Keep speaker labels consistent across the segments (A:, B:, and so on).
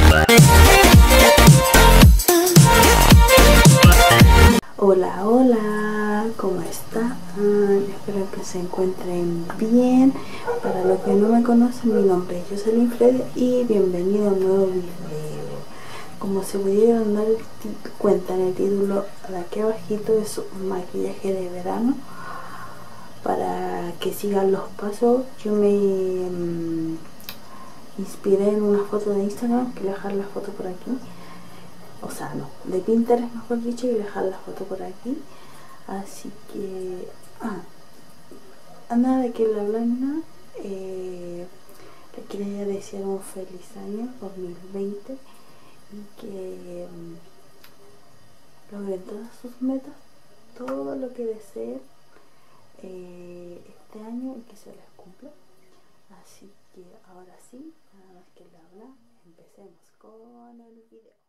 A: Hola, hola, ¿cómo están? Espero que se encuentren bien. Para los que no me conocen, mi nombre es Jocelyn Fred y bienvenido a un nuevo video. Como se pudieron dar cuenta en el título de aquí abajito, es un maquillaje de verano. Para que sigan los pasos, yo me inspiré en una foto de Instagram, que voy a dejar la foto por aquí. O sea, no, de Pinterest mejor dicho, y dejar la foto por aquí. Así que nada de que la blanca le quería desear un feliz año 2020 y que logren todas sus metas, todo lo que deseen este año y que se les cumpla. Así que ahora sí, nada más que le habla, empecemos con el video.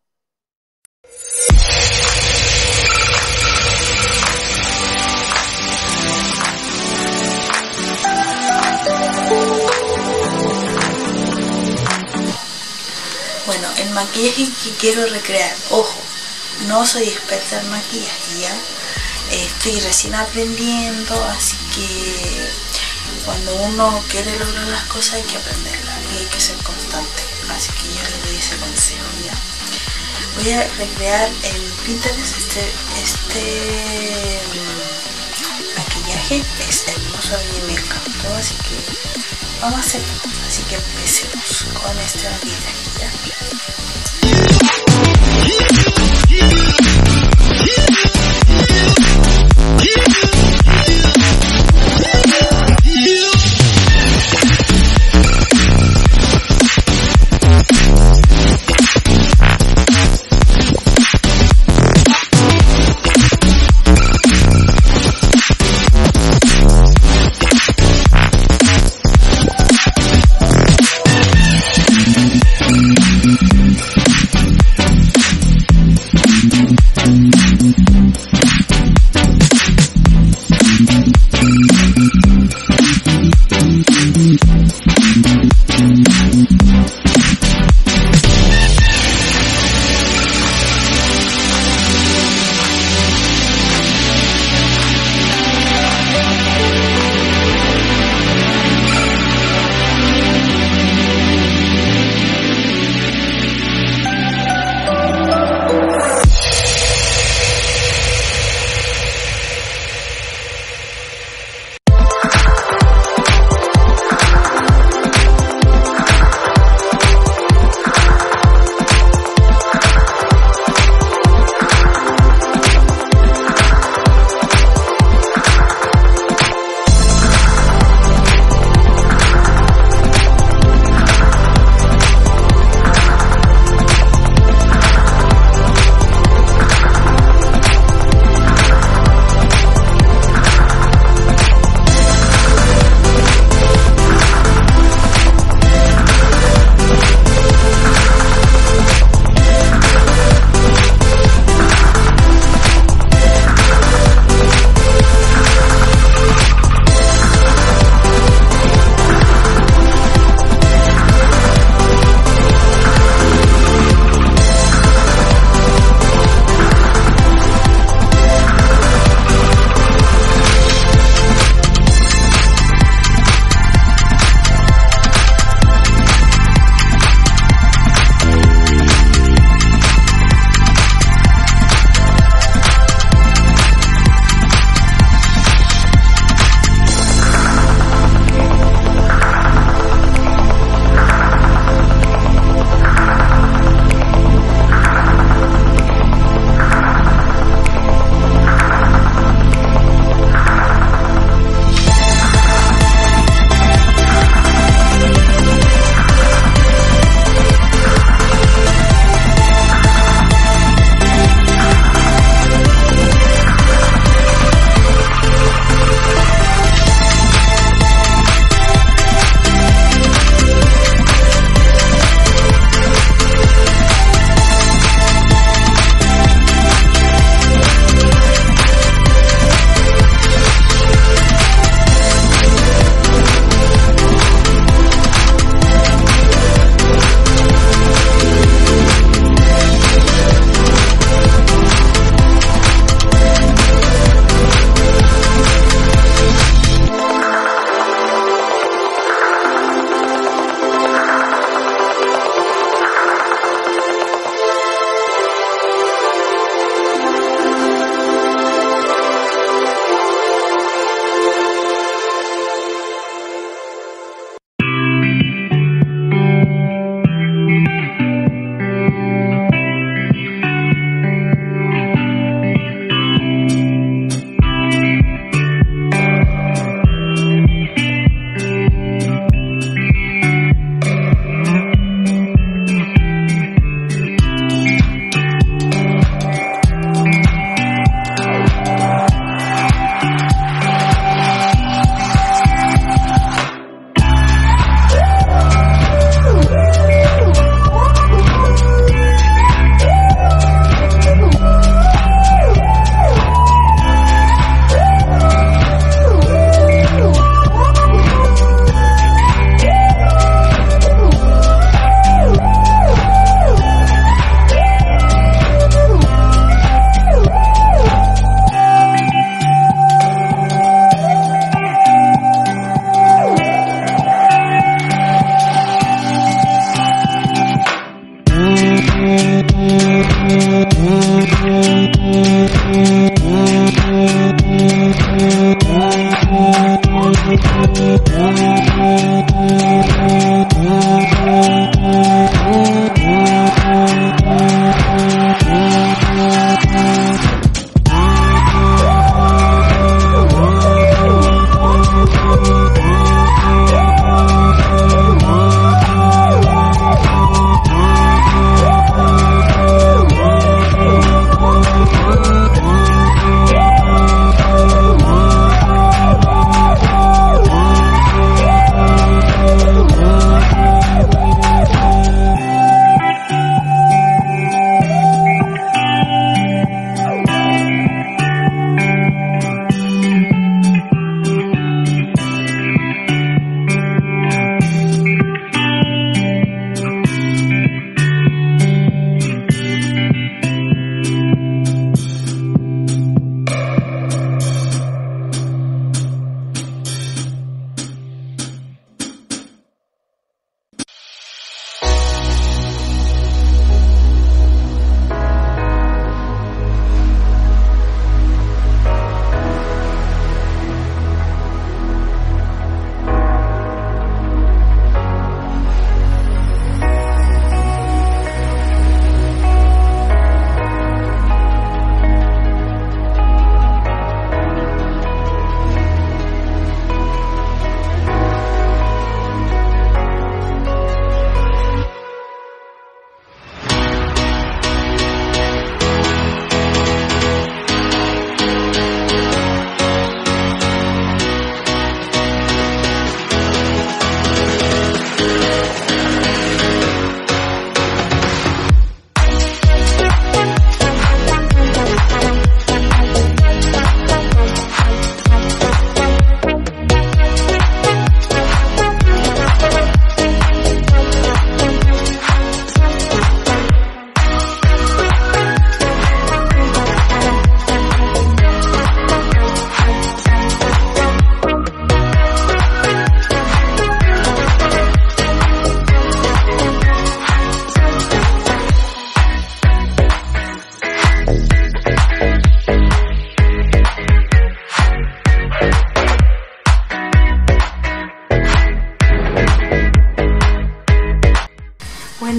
A: Bueno, el maquillaje que quiero recrear, ojo, no soy experta en maquillaje, ya estoy recién aprendiendo, así que cuando uno quiere lograr las cosas hay que aprenderlas y hay que ser constante, así que yo les doy ese consejo, ya. Voy a recrear en Pinterest este maquillaje, es hermoso, a mí me encantó, así que vamos a hacerlo. Así que empecemos con este maquillaje, ¿ya?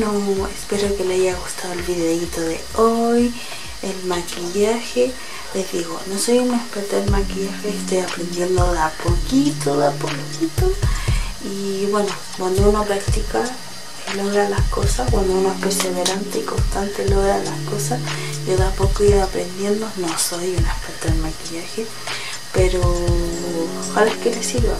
A: bueno, espero que les haya gustado el videito de hoy, el maquillaje. Les digo, no soy una experta en maquillaje, estoy aprendiendo de a poquito, y bueno, cuando uno practica logra las cosas, cuando uno es perseverante y constante logra las cosas. Yo de a poco he ido aprendiendo, no soy una experta en maquillaje, pero ojalá que les sirva,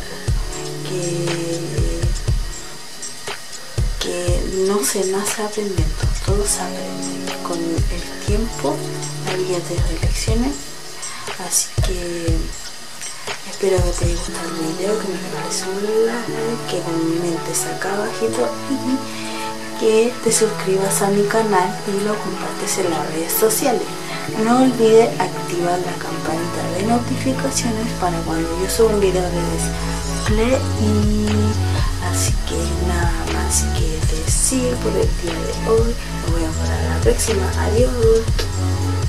A: que no se nace aprendiendo, todo se aprende con el tiempo, la vida te da lecciones. Así que espero que te haya gustado el video, que me regales un like, que comentes acá abajito y que te suscribas a mi canal y lo compartes en las redes sociales. No olvides activar la campanita de notificaciones para cuando yo suba un video de play. Así que nada más que decir por el día de hoy. Nos vemos para la próxima. Adiós.